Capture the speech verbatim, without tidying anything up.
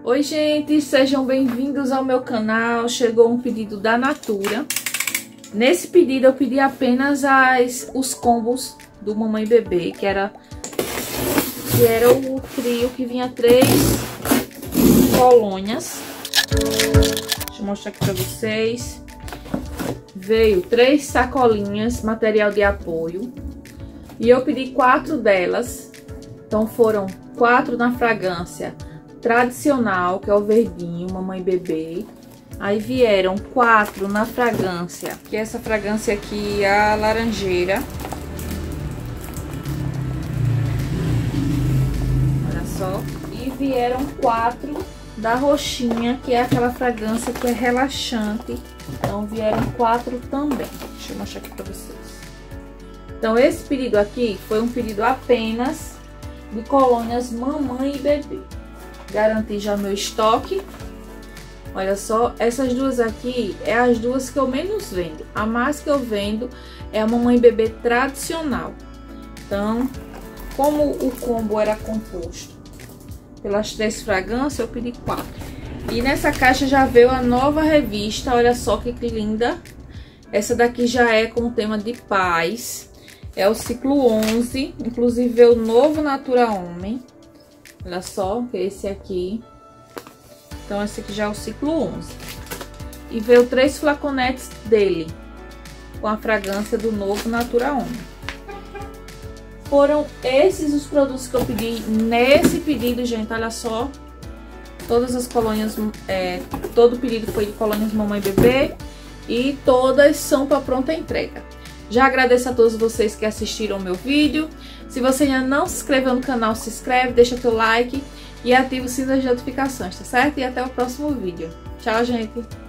Oi gente, sejam bem-vindos ao meu canal. Chegou um pedido da Natura. Nesse pedido eu pedi apenas as, os combos do Mamãe Bebê, que era, que era o trio que vinha três colônias. Deixa eu mostrar aqui pra vocês. Veio três sacolinhas, material de apoio. E eu pedi quatro delas. Então foram quatro na fragrância tradicional, que é o verdinho, Mamãe Bebê. Aí vieram quatro na fragrância, que é essa fragrância aqui, a laranjeira. Olha só. E vieram quatro da roxinha, que é aquela fragrância que é relaxante. Então vieram quatro também. Deixa eu mostrar aqui pra vocês. Então esse pedido aqui foi um pedido apenas de colônias Mamãe e Bebê. Garanti já meu estoque. Olha só, essas duas aqui é as duas que eu menos vendo. A mais que eu vendo é a Mamãe Bebê tradicional. Então, como o combo era composto pelas três fragrâncias, eu pedi quatro. E nessa caixa já veio a nova revista. Olha só que linda. Essa daqui já é com o tema de paz. É o ciclo onze. Inclusive veio o novo Natura Homem. Olha só, esse aqui. Então, esse aqui já é o ciclo onze. E veio três flaconetes dele, com a fragrância do novo Natura Homem. Foram esses os produtos que eu pedi nesse pedido, gente. Olha só. Todas as colônias, é, todo o pedido foi de colônias Mamãe Bebê. E todas são para pronta entrega. Já agradeço a todos vocês que assistiram o meu vídeo. Se você ainda não se inscreveu no canal, se inscreve, deixa teu like e ativa o sino das notificações, tá certo? E até o próximo vídeo. Tchau, gente!